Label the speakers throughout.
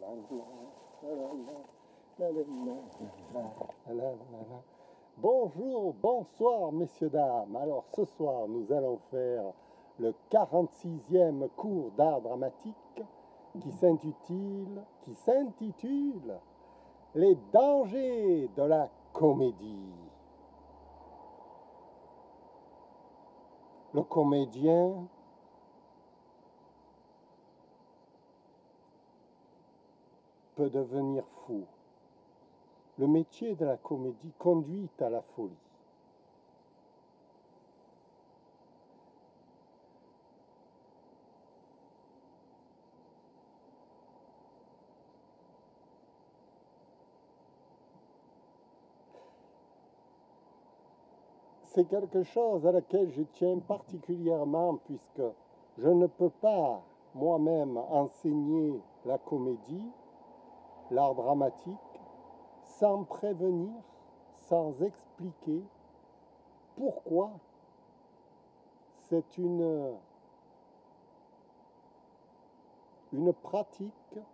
Speaker 1: Bonjour, bonsoir messieurs, dames. Alors ce soir nous allons faire le 46e cours d'art dramatique qui s'intitule Les dangers de la comédie. Le comédien peut devenir fou. Le métier de la comédie conduit à la folie. C'est quelque chose à laquelle je tiens particulièrement puisque je ne peux pas moi-même enseigner la comédie, l'art dramatique, sans prévenir, sans expliquer pourquoi c'est une pratique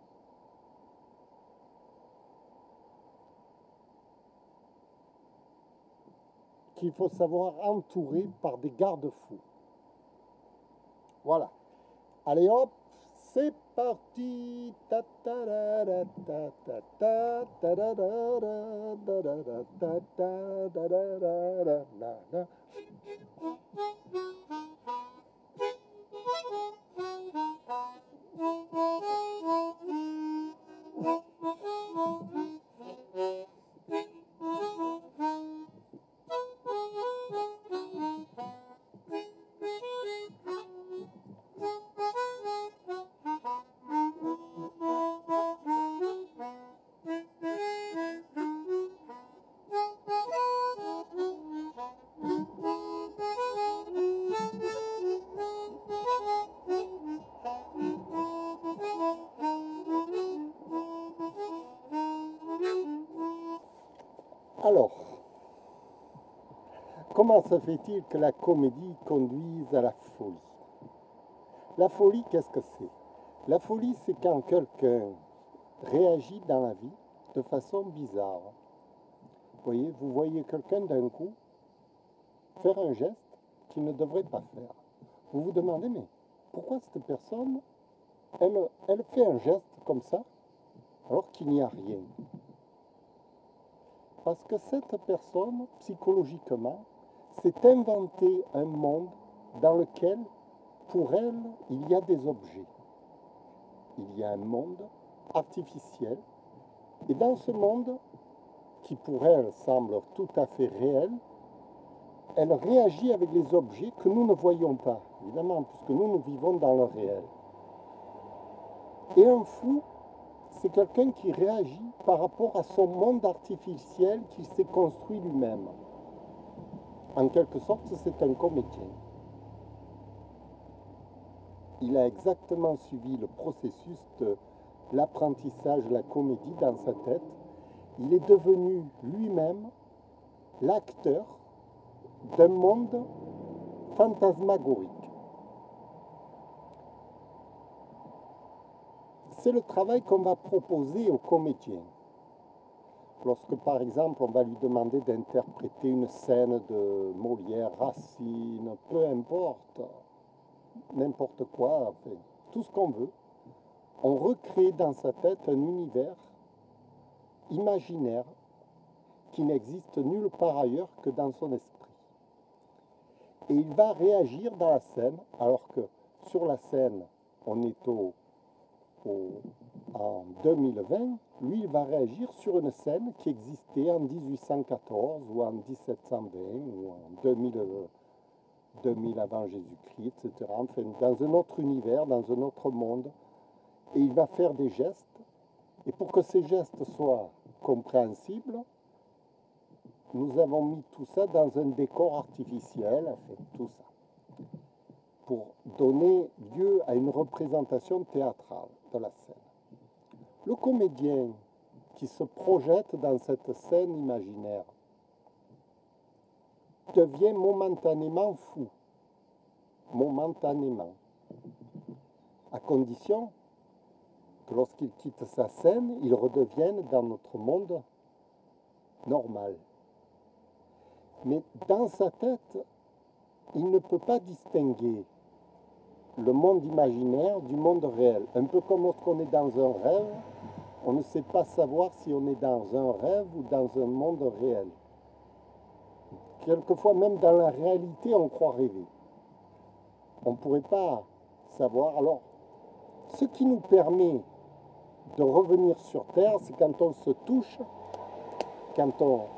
Speaker 1: qu'il faut savoir entourer par des garde-fous. Voilà. Allez hop, c'est parti. Alors, comment se fait-il que la comédie conduise à la folie? La folie, qu'est-ce que c'est? La folie, c'est quand quelqu'un réagit dans la vie de façon bizarre. Vous voyez quelqu'un d'un coup faire un geste qu'il ne devrait pas faire. Vous vous demandez, mais pourquoi cette personne, elle fait un geste comme ça, alors qu'il n'y a rien? Parce que cette personne, psychologiquement, s'est inventé un monde dans lequel, pour elle, il y a des objets. Il y a un monde artificiel. Et dans ce monde, qui pour elle semble tout à fait réel, elle réagit avec les objets que nous ne voyons pas, évidemment, puisque nous vivons dans le réel. Et un fou, c'est quelqu'un qui réagit par rapport à son monde artificiel qu'il s'est construit lui-même. En quelque sorte, c'est un comédien. Il a exactement suivi le processus de l'apprentissage de la comédie dans sa tête. Il est devenu lui-même l'acteur d'un monde fantasmagorique. C'est le travail qu'on va proposer aux comédiens. Lorsque, par exemple, on va lui demander d'interpréter une scène de Molière, Racine, peu importe, n'importe quoi, enfin, tout ce qu'on veut, on recrée dans sa tête un univers imaginaire qui n'existe nulle part ailleurs que dans son esprit. Et il va réagir dans la scène, alors que sur la scène, on est en 2020, lui, il va réagir sur une scène qui existait en 1814 ou en 1720 ou en 2000 avant Jésus-Christ, etc. Enfin, dans un autre univers, dans un autre monde. Et il va faire des gestes. Et pour que ces gestes soient compréhensibles, nous avons mis tout ça dans un décor artificiel, enfin, tout ça, pour donner lieu à une représentation théâtrale de la scène. Le comédien qui se projette dans cette scène imaginaire devient momentanément fou, momentanément, à condition que lorsqu'ils quittent sa scène, ils redeviennent dans notre monde normal. Mais dans sa tête, il ne peut pas distinguer le monde imaginaire du monde réel. Un peu comme lorsqu'on est dans un rêve, on ne sait pas savoir si on est dans un rêve ou dans un monde réel. Quelquefois, même dans la réalité, on croit rêver. On ne pourrait pas savoir. Alors, ce qui nous permet de revenir sur Terre, c'est quand on se touche, quand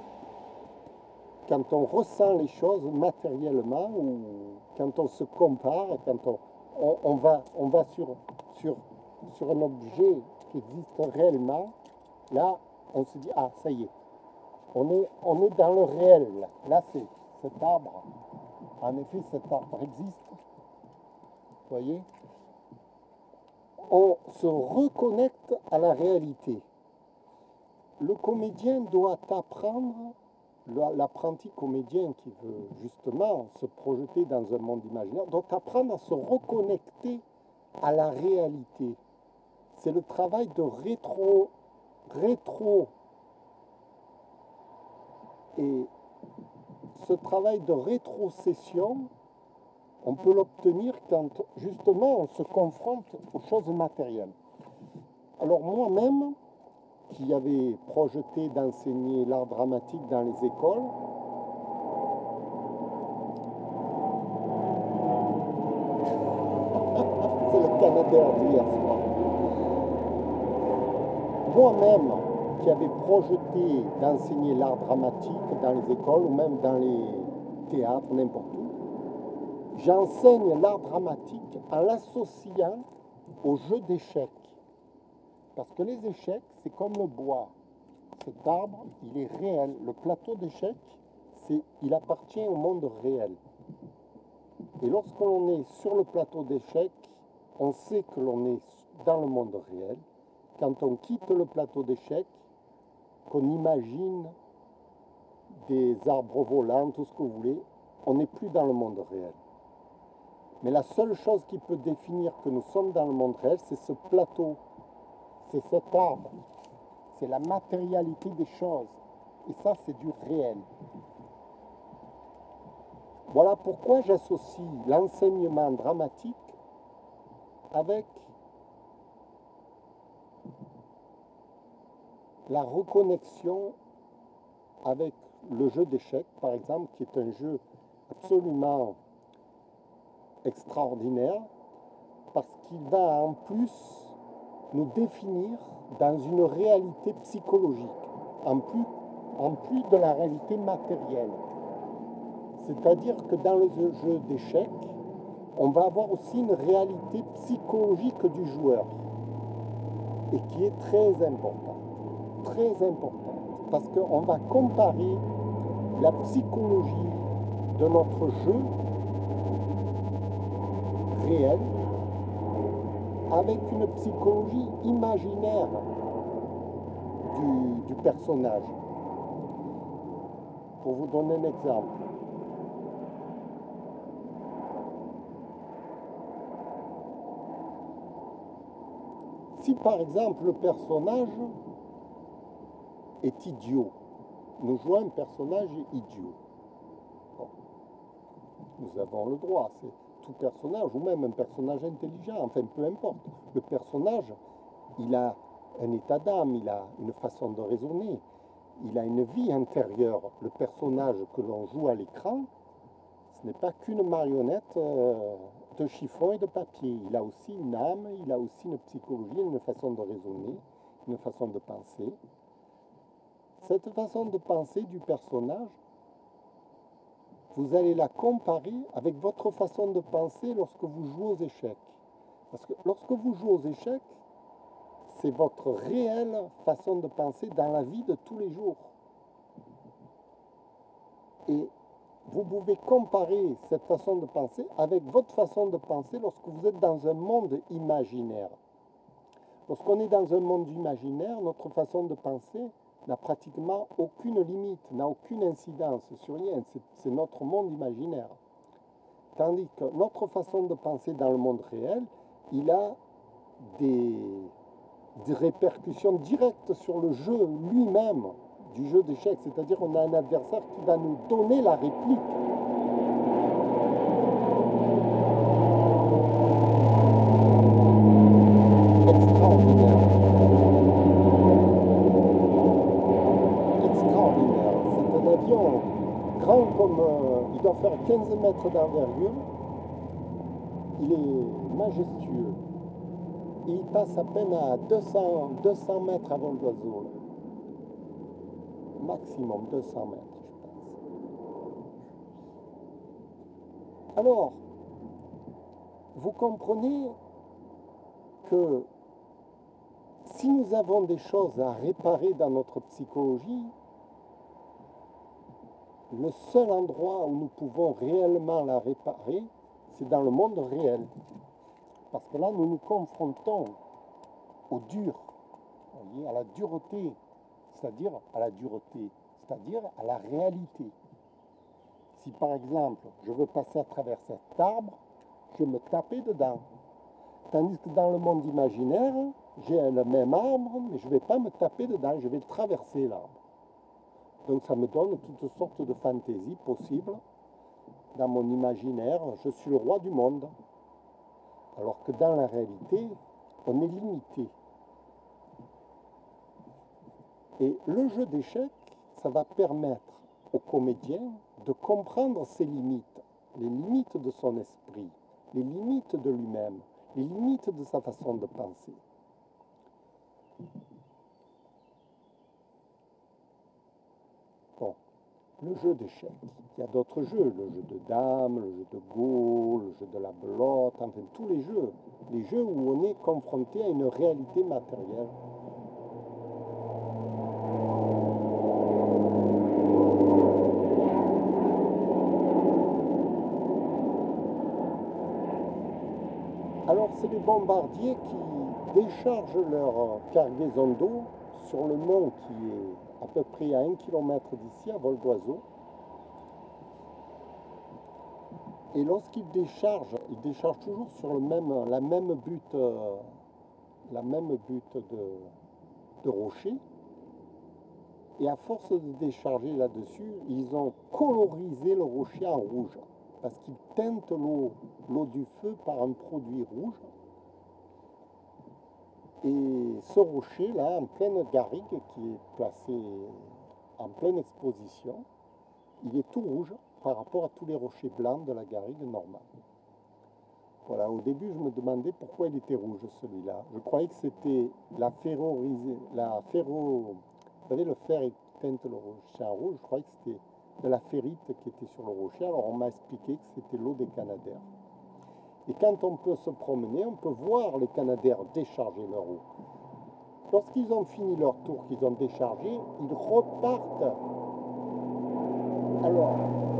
Speaker 1: on ressent les choses matériellement, ou quand on se compare, quand on va sur un objet qui existe réellement, là, on se dit, ah, ça y est, on est dans le réel. Là, c'est cet arbre. En effet, cet arbre existe. Vous voyez? On se reconnecte à la réalité. Le comédien doit apprendre, l'apprenti comédien qui veut justement se projeter dans un monde imaginaire, doit apprendre à se reconnecter à la réalité. C'est le travail de rétro. Et ce travail de rétrocession, on peut l'obtenir quand justement on se confronte aux choses matérielles. Alors moi-même, qui avait projeté d'enseigner l'art dramatique dans les écoles, c'est le Canadair d'hier soir. Moi-même, qui avait projeté d'enseigner l'art dramatique dans les écoles ou même dans les théâtres, n'importe où, j'enseigne l'art dramatique en l'associant au jeu d'échecs. Parce que les échecs, c'est comme le bois. Cet arbre, il est réel. Le plateau d'échecs, il appartient au monde réel. Et lorsque l'on est sur le plateau d'échecs, on sait que l'on est dans le monde réel. Quand on quitte le plateau d'échecs, qu'on imagine des arbres volants, tout ce que vous voulez, on n'est plus dans le monde réel. Mais la seule chose qui peut définir que nous sommes dans le monde réel, c'est ce plateau, c'est cet arbre, c'est la matérialité des choses. Et ça, c'est du réel. Voilà pourquoi j'associe l'enseignement dramatique avec la reconnexion avec le jeu d'échecs, par exemple, qui est un jeu absolument extraordinaire, parce qu'il va en plus nous définir dans une réalité psychologique, en plus de la réalité matérielle. C'est-à-dire que dans le jeu d'échecs, on va avoir aussi une réalité psychologique du joueur, et qui est très importante, parce qu'on va comparer la psychologie de notre jeu réel avec une psychologie imaginaire du personnage. Pour vous donner un exemple, si par exemple le personnage est idiot, nous jouons un personnage idiot. Bon, nous avons le droit, c'est tout personnage, ou même un personnage intelligent, enfin peu importe. Le personnage, il a un état d'âme, il a une façon de raisonner, il a une vie intérieure. Le personnage que l'on joue à l'écran, ce n'est pas qu'une marionnette de chiffon et de papier. Il a aussi une âme, il a aussi une psychologie, une façon de raisonner, une façon de penser. Cette façon de penser du personnage, vous allez la comparer avec votre façon de penser lorsque vous jouez aux échecs. Parce que lorsque vous jouez aux échecs, c'est votre réelle façon de penser dans la vie de tous les jours. Et vous pouvez comparer cette façon de penser avec votre façon de penser lorsque vous êtes dans un monde imaginaire. Lorsqu'on est dans un monde imaginaire, notre façon de penser n'a pratiquement aucune limite, n'a aucune incidence sur rien. C'est notre monde imaginaire. Tandis que notre façon de penser dans le monde réel, il a des des répercussions directes sur le jeu lui-même du jeu d'échecs. C'est-à-dire qu'on a un adversaire qui va nous donner la réplique. Extraordinaire. Extraordinaire. C'est un avion grand comme... il doit faire 15 mètres d'envergure. Il est majestueux. Et il passe à peine à 200 mètres à vol d'oiseau. Maximum 200 mètres, je pense. Alors, vous comprenez que si nous avons des choses à réparer dans notre psychologie, le seul endroit où nous pouvons réellement la réparer, c'est dans le monde réel. Parce que là, nous nous confrontons au dur, vous voyez, à la dureté, c'est-à-dire à la dureté, c'est-à-dire à la réalité. Si par exemple, je veux passer à travers cet arbre, je vais me taper dedans. Tandis que dans le monde imaginaire, j'ai le même arbre, mais je ne vais pas me taper dedans, je vais traverser l'arbre. Donc ça me donne toutes sortes de fantaisies possibles. Dans mon imaginaire, je suis le roi du monde. Alors que dans la réalité, on est limité. Et le jeu d'échecs, ça va permettre au comédien de comprendre ses limites, les limites de son esprit, les limites de lui-même, les limites de sa façon de penser. Bon, le jeu d'échecs. Il y a d'autres jeux, le jeu de dames, le jeu de go, le jeu de la belote, enfin tous les jeux où on est confronté à une réalité matérielle. Alors c'est les bombardiers qui déchargent leur cargaison d'eau sur le mont qui est à peu près à 1 km d'ici, à vol d'oiseau. Et lorsqu'ils déchargent, ils déchargent toujours sur la même butte de rocher. Et à force de décharger là-dessus, ils ont colorisé le rocher en rouge. Parce qu'ils teintent l'eau du feu par un produit rouge. Et ce rocher-là, en pleine garrigue, qui est placé en pleine exposition, il est tout rouge par rapport à tous les rochers blancs de la garrigue normale. Voilà, au début, je me demandais pourquoi il était rouge, celui-là. Je croyais que c'était vous savez, le fer qui teinte le rocher en rouge, je croyais que c'était de la ferrite qui était sur le rocher. Alors, on m'a expliqué que c'était l'eau des canadaires. Et quand on peut se promener, on peut voir les canadaires décharger leur eau. Lorsqu'ils ont fini leur tour, qu'ils ont déchargé, ils repartent. Alors,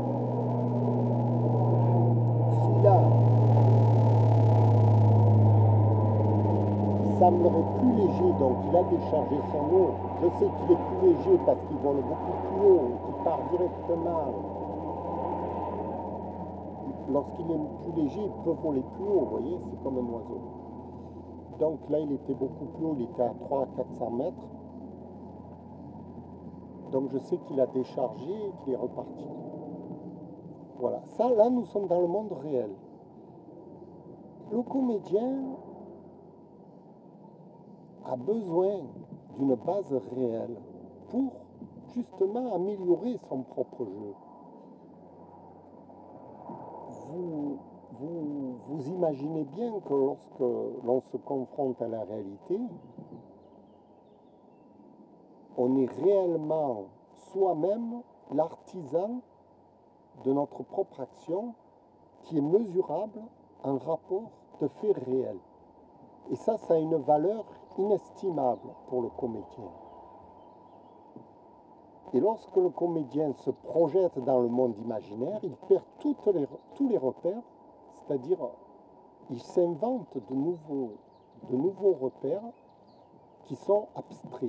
Speaker 1: celui-là semblerait plus léger, donc il a déchargé son eau. Je sais qu'il est plus léger parce qu'il vole beaucoup plus haut, qu'il part directement. Lorsqu'il est plus léger, il peut voler plus haut, vous voyez, c'est comme un oiseau. Donc là, il était beaucoup plus haut, il était à 300 à 400 mètres. Donc je sais qu'il a déchargé et qu'il est reparti. Voilà, ça là, nous sommes dans le monde réel. Le comédien a besoin d'une base réelle pour justement améliorer son propre jeu. Vous imaginez bien que lorsque l'on se confronte à la réalité, on est réellement soi-même l'artisan de notre propre action qui est mesurable en rapport de faits réels. Et ça a une valeur inestimable pour le comédien. Et lorsque le comédien se projette dans le monde imaginaire, il perd tous les repères, c'est-à-dire il s'invente de nouveaux repères qui sont abstraits.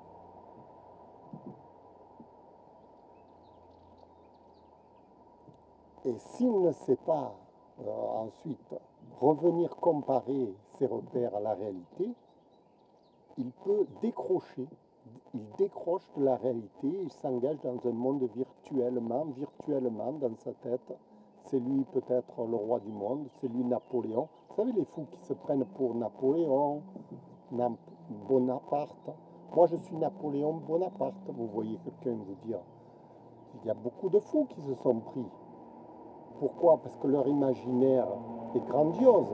Speaker 1: Et s'il ne sait pas ensuite revenir comparer ces repères à la réalité, il peut décrocher, il décroche de la réalité, il s'engage dans un monde virtuellement dans sa tête. C'est lui peut-être le roi du monde, c'est lui Napoléon. Vous savez les fous qui se prennent pour Napoléon, Bonaparte. Moi je suis Napoléon Bonaparte, vous voyez quelqu'un vous dire. Il y a beaucoup de fous qui se sont pris. Pourquoi? Parce que leur imaginaire est grandiose.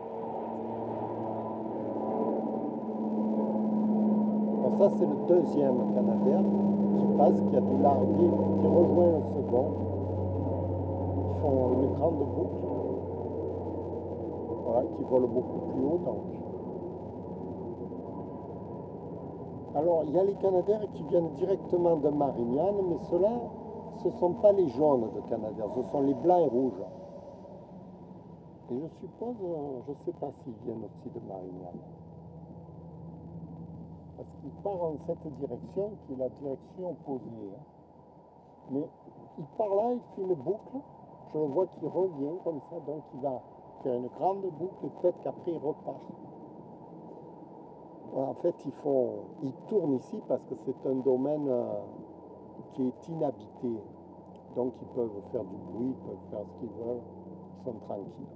Speaker 1: Alors ça c'est le deuxième Canadair qui passe, qui a dû larguer, qui rejoint le second. Ils font une grande boucle, voilà, qui vole beaucoup plus haut donc. Alors il y a les Canadair qui viennent directement de Marignane, mais ceux-là, ce ne sont pas les jaunes de Canadair, ce sont les blancs et rouges. Et je suppose, je ne sais pas s'ils viennent aussi de Marignane. Parce qu'il part en cette direction, qui est la direction opposée. Hein. Mais il part là, il fait une boucle. Je le vois qu'il revient comme ça, donc il va faire une grande boucle et peut-être qu'après il repart. Voilà, en fait, ils tournent ici parce que c'est un domaine qui est inhabité. Donc ils peuvent faire du bruit, ils peuvent faire ce qu'ils veulent, ils sont tranquilles.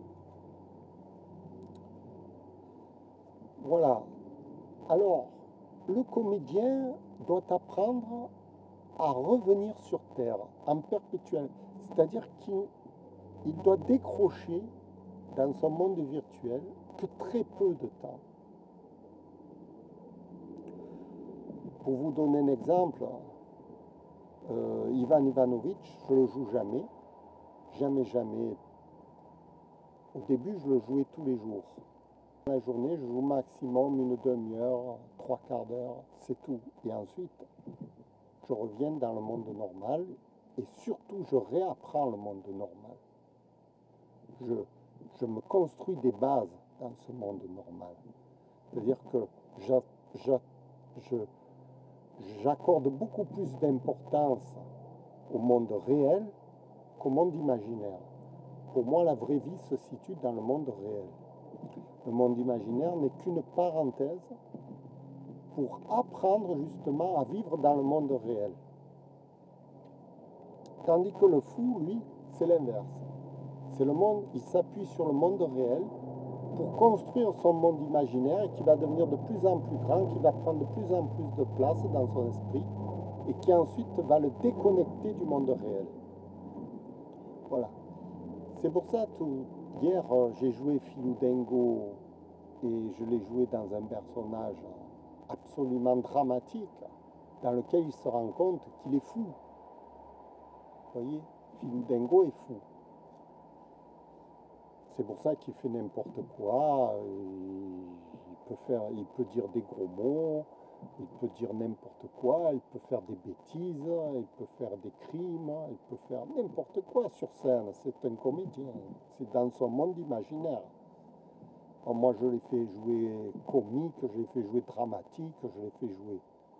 Speaker 1: Voilà. Alors, le comédien doit apprendre à revenir sur Terre en perpétuel. C'est-à-dire qu'il doit décrocher dans son monde virtuel que très peu de temps. Pour vous donner un exemple, Ivan Ivanovic, je ne le joue jamais. Jamais, jamais. Au début, je le jouais tous les jours. Dans la journée, je joue maximum une demi-heure, trois quarts d'heure, c'est tout. Et ensuite, je reviens dans le monde normal et surtout, je réapprends le monde normal. Je me construis des bases dans ce monde normal. C'est-à-dire que j'accorde beaucoup plus d'importance au monde réel qu'au monde imaginaire. Pour moi, la vraie vie se situe dans le monde réel. Le monde imaginaire n'est qu'une parenthèse pour apprendre justement à vivre dans le monde réel. Tandis que le fou, lui, c'est l'inverse. C'est le monde, il s'appuie sur le monde réel pour construire son monde imaginaire qui va devenir de plus en plus grand, qui va prendre de plus en plus de place dans son esprit et qui ensuite va le déconnecter du monde réel. Voilà. C'est pour ça, hier, j'ai joué Filoudengo et je l'ai joué dans un personnage absolument dramatique dans lequel il se rend compte qu'il est fou. Vous voyez, Filoudengo est fou. C'est pour ça qu'il fait n'importe quoi. Il peut dire des gros mots, il peut dire n'importe quoi, il peut faire des bêtises, il peut faire des crimes, il peut faire n'importe quoi sur scène. C'est un comédien. C'est dans son monde imaginaire. Alors moi, je l'ai fait jouer comique, je l'ai fait jouer dramatique, je l'ai fait jouer.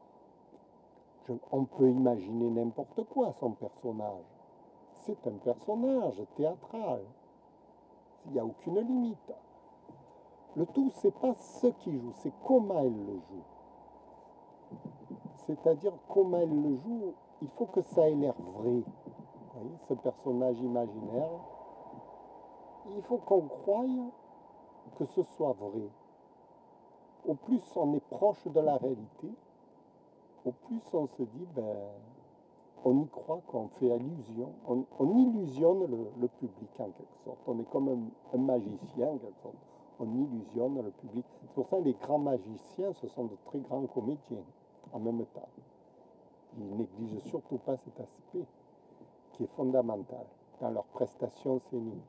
Speaker 1: On peut imaginer n'importe quoi, son personnage. C'est un personnage théâtral. Il n'y a aucune limite. Le tout, c'est pas ce qu'il joue, c'est comment il le joue. C'est-à-dire comment il le joue, il faut que ça ait l'air vrai. Vous voyez, ce personnage imaginaire, il faut qu'on croie que ce soit vrai. Au plus on est proche de la réalité, au plus on se dit, on y croit, qu'on fait allusion, on illusionne le public en quelque sorte. On est comme un magicien en quelque sorte. On illusionne le public. C'est pour ça que les grands magiciens, ce sont de très grands comédiens en même temps. Ils négligent surtout pas cet aspect qui est fondamental dans leur prestation scénique.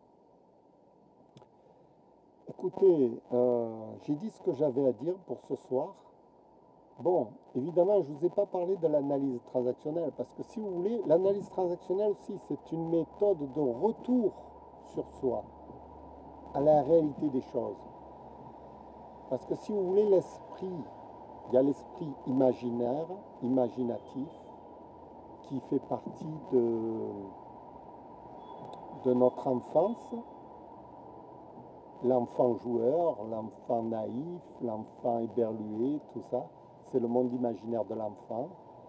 Speaker 1: Écoutez, j'ai dit ce que j'avais à dire pour ce soir. Bon, évidemment, je ne vous ai pas parlé de l'analyse transactionnelle, parce que si vous voulez, l'analyse transactionnelle aussi, c'est une méthode de retour sur soi, à la réalité des choses. Parce que si vous voulez, l'esprit, il y a l'esprit imaginaire, imaginatif, qui fait partie de notre enfance, l'enfant joueur, l'enfant naïf, l'enfant éberlué, tout ça. C'est le monde imaginaire de l'enfant.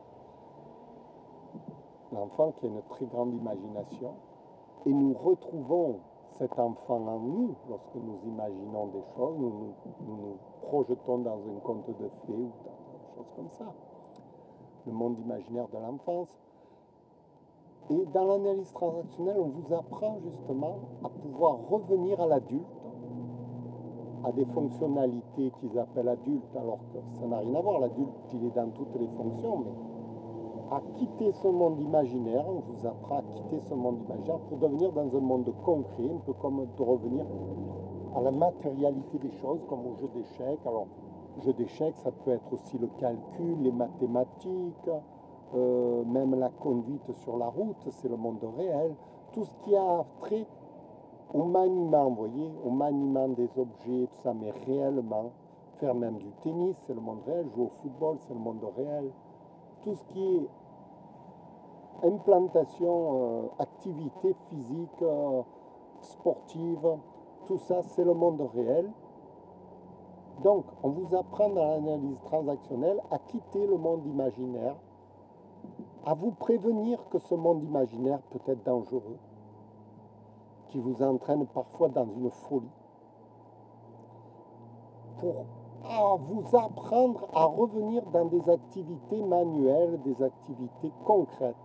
Speaker 1: L'enfant qui a une très grande imagination. Et nous retrouvons cet enfant en nous lorsque nous imaginons des choses, nous projetons dans un conte de fées ou dans des choses comme ça. Le monde imaginaire de l'enfance. Et dans l'analyse transactionnelle, on vous apprend justement à pouvoir revenir à l'adulte, à des fonctionnalités qu'ils appellent adultes, alors que ça n'a rien à voir. L'adulte, il est dans toutes les fonctions, mais à quitter ce monde imaginaire, on vous apprend à quitter ce monde imaginaire pour devenir dans un monde concret, un peu comme de revenir à la matérialité des choses, comme au jeu d'échecs. Alors, jeu d'échecs, ça peut être aussi le calcul, les mathématiques, même la conduite sur la route, c'est le monde réel. Tout ce qui a trait au maniement, vous voyez, au maniement des objets, tout ça, mais réellement. Faire même du tennis, c'est le monde réel. Jouer au football, c'est le monde réel. Tout ce qui est implantation, activité physique, sportive, tout ça, c'est le monde réel. Donc, on vous apprend dans l'analyse transactionnelle à quitter le monde imaginaire, à vous prévenir que ce monde imaginaire peut être dangereux, qui vous entraîne parfois dans une folie, pour vous apprendre à revenir dans des activités manuelles, des activités concrètes.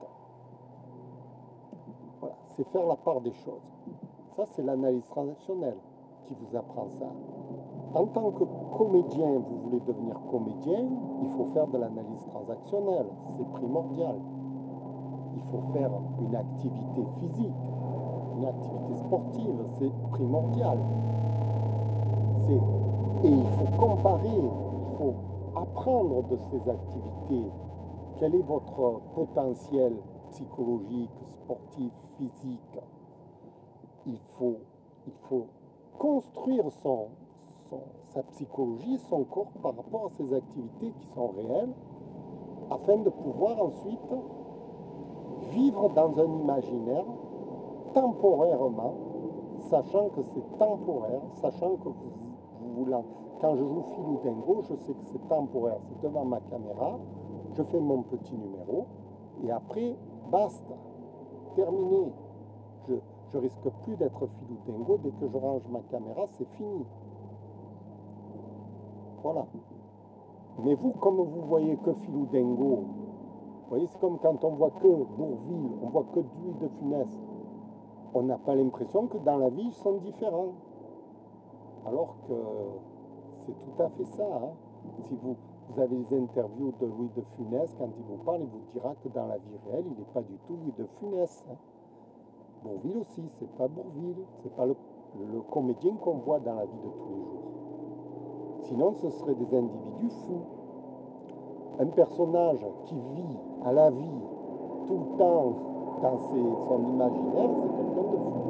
Speaker 1: Voilà, c'est faire la part des choses. Ça, c'est l'analyse transactionnelle qui vous apprend ça. En tant que comédien, vous voulez devenir comédien, il faut faire de l'analyse transactionnelle, c'est primordial. Il faut faire une activité physique, une activité sportive, c'est primordial. Et il faut comparer, il faut apprendre de ces activités. Quel est votre potentiel psychologique, sportif, physique? Il faut construire sa psychologie, son corps par rapport à ces activités qui sont réelles, afin de pouvoir ensuite vivre dans un imaginaire temporairement, sachant que c'est temporaire, sachant que quand je joue Philou Dingo, je sais que c'est temporaire, c'est devant ma caméra, je fais mon petit numéro, et après, basta, terminé. Je risque plus d'être Philou Dingo, dès que je range ma caméra, c'est fini. Voilà. Mais vous, comme vous voyez que Philou Dingo, vous voyez, c'est comme quand on voit que Bourvil, on voit que Louis de Funès, on n'a pas l'impression que dans la vie, ils sont différents. Alors que c'est tout à fait ça. Hein. Si vous avez les interviews de Louis de Funès, quand il vous parle, il vous dira que dans la vie réelle, il n'est pas du tout Louis de Funès. Hein. Bourvil aussi, c'est pas Bourvil, c'est pas le comédien qu'on voit dans la vie de tous les jours. Sinon, ce seraient des individus fous. Un personnage qui vit à la vie tout le temps dans son imaginaire, c'est quelqu'un de fou.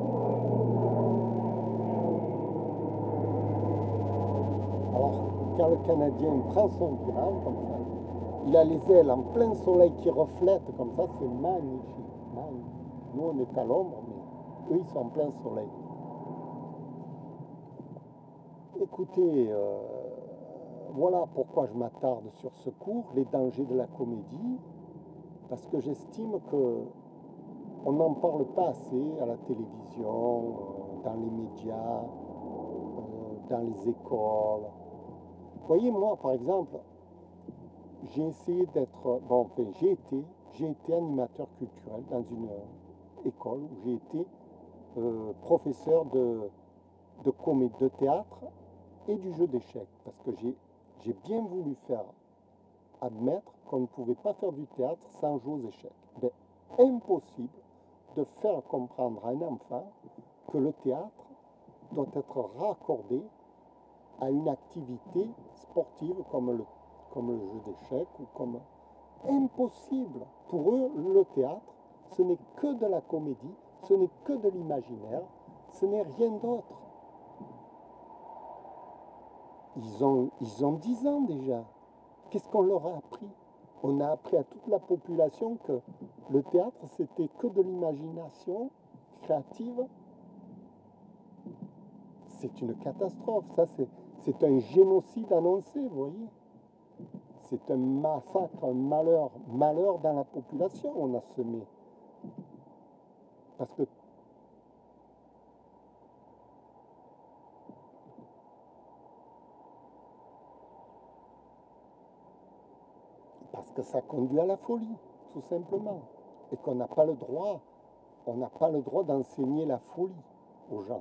Speaker 1: Alors, quand le Canadien prend son virage comme ça, il a les ailes en plein soleil qui reflètent comme ça, c'est magnifique, magnifique. Nous, on est à l'ombre, mais eux, ils sont en plein soleil. Écoutez, voilà pourquoi je m'attarde sur ce cours, les dangers de la comédie, parce que j'estime que on n'en parle pas assez à la télévision, dans les médias, dans les écoles. Vous voyez, moi, par exemple, j'ai essayé d'être, bon, enfin, j'ai été animateur culturel dans une école où j'ai été professeur de théâtre et du jeu d'échecs, parce que j'ai bien voulu faire admettre qu'on ne pouvait pas faire du théâtre sans jouer aux échecs. Mais impossible de faire comprendre à un enfant que le théâtre doit être raccordé à une activité sportive comme le jeu d'échecs ou comme... Impossible. Pour eux, le théâtre, ce n'est que de la comédie, ce n'est que de l'imaginaire, ce n'est rien d'autre. Ils ont 10 ans déjà. Qu'est-ce qu'on leur a appris? On a appris à toute la population que le théâtre, c'était que de l'imagination créative. c'est une catastrophe. Ça, c'est un génocide annoncé, vous voyez. C'est un massacre, un malheur dans la population, on a semé. Parce que ça conduit à la folie, tout simplement. Et qu'on n'a pas le droit, on n'a pas le droit d'enseigner la folie aux gens.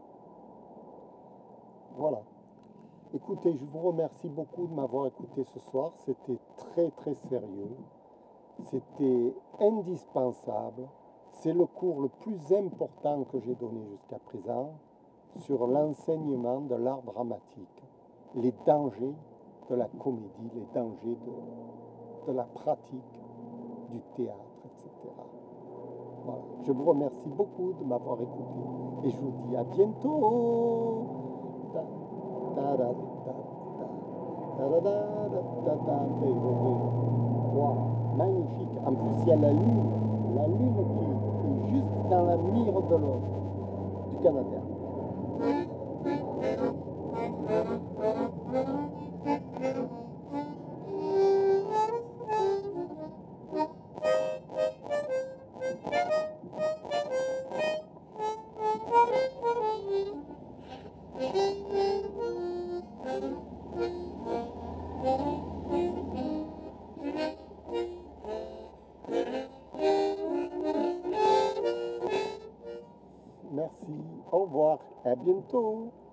Speaker 1: Voilà. Écoutez, je vous remercie beaucoup de m'avoir écouté ce soir. C'était très très sérieux. C'était indispensable. C'est le cours le plus important que j'ai donné jusqu'à présent sur l'enseignement de l'art dramatique, les dangers de la comédie, les dangers de la pratique du théâtre, etc. Voilà. Je vous remercie beaucoup de m'avoir écouté et je vous dis à bientôt. Wow, magnifique. En plus, il y a la lune qui est juste dans la mire du Canadien. Merci, au revoir, à bientôt.